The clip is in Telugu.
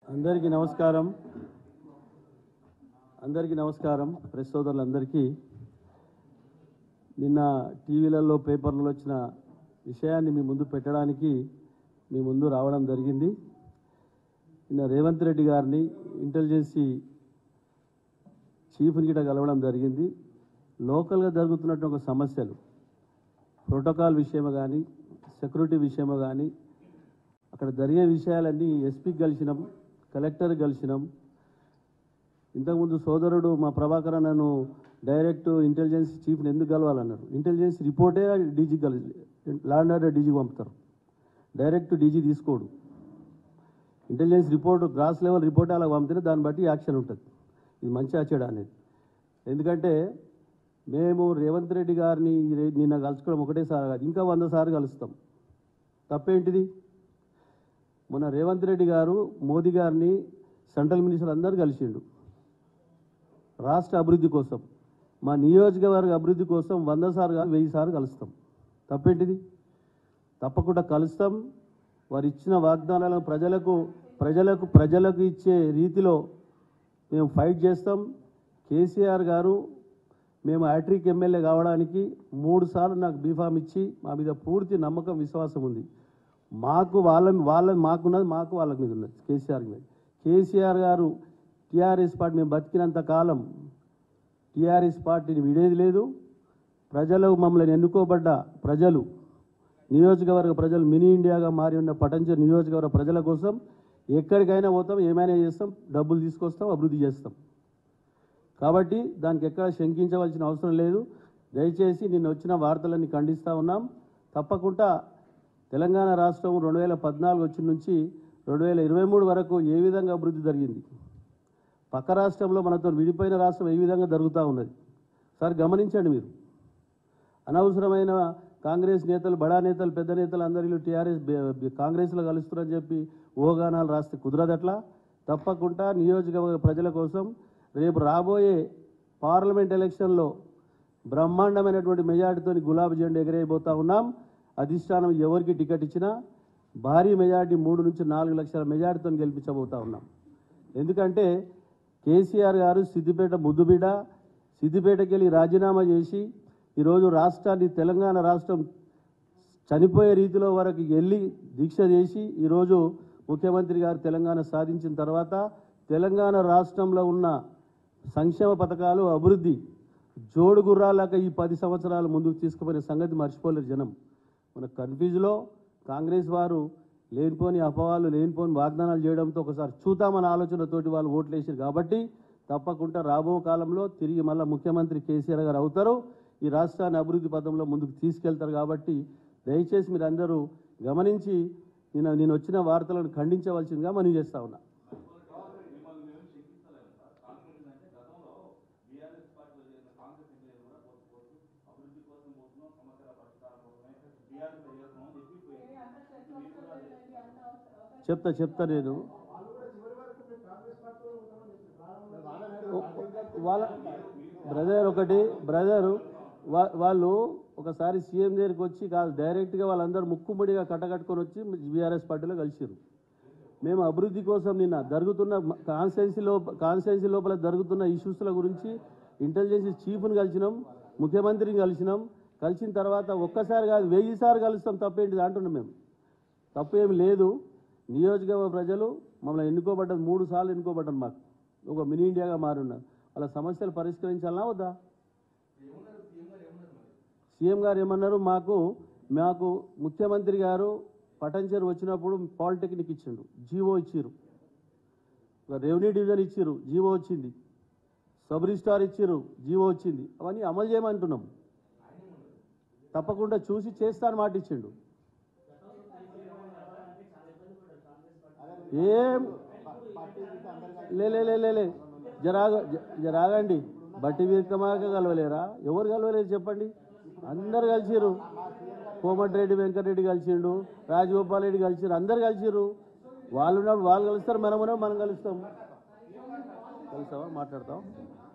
అందరికీ నమస్కారం. ప్రెస్ సోదరులందరికీ నిన్న టీవీలలో పేపర్లలో వచ్చిన విషయాన్ని మీ ముందు పెట్టడానికి మీ ముందు రావడం జరిగింది. నిన్న రేవంత్ రెడ్డి గారిని ఇంటెలిజెన్సీ చీఫ్ని గిట్ట కలవడం జరిగింది. లోకల్గా జరుగుతున్నట్టు ఒక సమస్యలు ప్రోటోకాల్ విషయమో కానీ సెక్యూరిటీ విషయమో కానీ అక్కడ జరిగే విషయాలన్నీ ఎస్పీకి కలిసినాం, కలెక్టర్ కలిసినాం. ఇంతకుముందు సోదరుడు మా ప్రభాకర్ నన్ను డైరెక్ట్ ఇంటెలిజెన్స్ చీఫ్ని ఎందుకు కలవాలన్నారు. ఇంటెలిజెన్స్ రిపోర్టే డీజీ కలిసి లా అండ్ ఆర్డర్ డీజీకి పంపుతారు, డైరెక్ట్ డీజీ తీసుకోడు. Intelligence report gross level report అలా పంపితే దాన్ని బట్టి యాక్షన్ ఉంటుంది. ఇది మంచిగా చెడా అనేది. ఎందుకంటే మేము రేవంత్ రెడ్డి గారిని నిన్న కలుసుకోవడం ఒకటేసారి కాదు, ఇంకా 100 సార్లు కలుస్తాం. తప్పేంటిది? మొన్న రేవంత్ రెడ్డి గారు మోదీ గారిని సెంట్రల్ మినిస్టర్ అందరూ కలిసిండు రాష్ట్ర అభివృద్ధి కోసం, మా నియోజకవర్గ అభివృద్ధి కోసం 100 సార్లు కాదు 1000 సార్లు కలుస్తాం. తప్పేంటిది? తప్పకుండా కలుస్తాం. వారు ఇచ్చిన వాగ్దానాలను ప్రజలకు ఇచ్చే రీతిలో మేము ఫైట్ చేస్తాం. కేసీఆర్ గారు మేము హ్యాట్రిక్ ఎమ్మెల్యే కావడానికి 3 సార్లు నాకు బీఫామ్ ఇచ్చి మా మీద పూర్తి నమ్మకం విశ్వాసం ఉంది. మాకున్నది మాకు వాళ్ళకి మీద ఉన్నది కేసీఆర్ మీద. కేసీఆర్ గారు టీఆర్ఎస్ పార్టీ మేము బతికినంత కాలం టీఆర్ఎస్ పార్టీని విడేది లేదు. ప్రజలు మమ్మల్ని ఎన్నుకోబడ్డ ప్రజలు, నియోజకవర్గ ప్రజలు మినీ ఇండియాగా మారి ఉన్న పటంచెరు నియోజకవర్గ ప్రజల కోసం ఎక్కడికైనా పోతాం, ఏమైనా చేస్తాం, డబ్బులు తీసుకొస్తాం, అభివృద్ధి చేస్తాం. కాబట్టి దానికి ఎక్కడ శంకించవలసిన అవసరం లేదు. దయచేసి నిన్న వచ్చిన వార్తలన్నీ ఖండిస్తూ ఉన్నాం. తప్పకుండా తెలంగాణ రాష్ట్రం 2014 వచ్చిన నుంచి 2023 వరకు ఏ విధంగా అభివృద్ధి జరిగింది, పక్క రాష్ట్రంలో మనతో విడిపోయిన రాష్ట్రం ఏ విధంగా జరుగుతూ ఉన్నది సార్ గమనించండి. మీరు అనవసరమైన కాంగ్రెస్ నేతలు, బడా నేతలు, పెద్ద నేతలు అందరూ టీఆర్ఎస్ కాంగ్రెస్లో కలుస్తున్నారని చెప్పి ఊహాగానాలు రాస్తే కుదరదట్లా. తప్పకుండా నియోజకవర్గ ప్రజల కోసం రేపు రాబోయే పార్లమెంట్ ఎలక్షన్లో బ్రహ్మాండమైనటువంటి మెజార్టీతో గులాబీ జెండా ఎగరేయబోతూ ఉన్నాం. అధిష్టానం ఎవరికి టికెట్ ఇచ్చినా భారీ మెజార్టీ 3 నుంచి 4 లక్షల మెజార్టీతో గెలిపించబోతూ ఉన్నాం. ఎందుకంటే కేసీఆర్ గారు సిద్దిపేట ముద్దుబిడ్డ, సిద్దిపేటకి వెళ్ళి రాజీనామా చేసి ఈరోజు రాష్ట్రాన్ని, తెలంగాణ రాష్ట్రం చనిపోయే రీతిలో వరకు వెళ్ళి దీక్ష చేసి ఈరోజు ముఖ్యమంత్రి గారు తెలంగాణ సాధించిన తర్వాత తెలంగాణ రాష్ట్రంలో ఉన్న సంక్షేమ పథకాలు, అభివృద్ధి జోడు గుర్రాలాగా ఈ 10 సంవత్సరాలు ముందుకు తీసుకుపోయిన సంగతి మర్చిపోలేరు జనం. మన కన్ఫ్యూజ్లో కాంగ్రెస్ వారు లేనిపోని అపవాళ్ళు, లేనిపోని వాగ్దానాలు చేయడంతో ఒకసారి చూద్దామన్న ఆలోచనతోటి వాళ్ళు ఓట్లు వేసారు. కాబట్టి తప్పకుండా రాబో కాలంలో తిరిగి మళ్ళీ ముఖ్యమంత్రి కేసీఆర్ గారు అవుతారు, ఈ రాష్ట్రాన్ని అభివృద్ధి పథంలో ముందుకు తీసుకెళ్తారు. కాబట్టి దయచేసి మీరు అందరూ గమనించి నేను వచ్చిన వార్తలను ఖండించవలసిందిగా మనవి చేస్తా ఉన్నా. చెప్తా నేను వాళ్ళ బ్రదరు వాళ్ళు ఒకసారి సీఎం దగ్గరికి వచ్చి కాదు, డైరెక్ట్గా వాళ్ళందరూ ముక్కుముడిగా కట్టకట్టుకొని వచ్చి బీఆర్ఎస్ పార్టీలో కలిసిరు. మేము అభివృద్ధి కోసం నిన్న జరుగుతున్న కాన్స్టిట్యున్సీ లోపల జరుగుతున్న ఇష్యూస్ల గురించి ఇంటెలిజెన్స్ చీఫ్ని కలిసినాం, ముఖ్యమంత్రిని కలిసినాం. కలిసిన తర్వాత ఒక్కసారి కాదు 1000 సార్లు కలుస్తాం. తప్పేంటిది అంటున్నాం. మేము తప్పు ఏమి లేదు. నియోజకవర్గ ప్రజలు మమ్మల్ని ఎన్నుకోబడ్డది 3 సార్లు ఎన్నుకోబడ్డారు. మాకు ఒక మినీ ఇండియాగా మారున్నారు. వాళ్ళ సమస్యలు పరిష్కరించాలన్నా వద్దా? సీఎం గారు ఏమన్నారు, మాకు ముఖ్యమంత్రి గారు పటంచెరు వచ్చినప్పుడు పాలిటెక్నిక్ ఇచ్చిండు, జీవో ఇచ్చిరు, రెవెన్యూ డివిజన్ ఇచ్చిరు, జీవో వచ్చింది, సబ్ రిజిస్ట్రార్ ఇచ్చిరు, జీవో వచ్చింది. అవన్నీ అమలు చేయమంటున్నాం. తప్పకుండా చూసి చేస్తాను మాట ఇచ్చిండు. ఏం లే జరాగండి. బట్టి విక్రమార్క కలవలేరా? ఎవరు కలవలేరు చెప్పండి? అందరు కలిసిరు. కోమటిరెడ్డి వెంకటరెడ్డి కలిసిండు, రాజగోపాల్ రెడ్డి కలిసిరు, అందరు కలిసిరు. వాళ్ళు ఉన్నప్పుడు వాళ్ళు కలుస్తారు, మనం కలుస్తాం. కలుస్తావా? మాట్లాడతాం.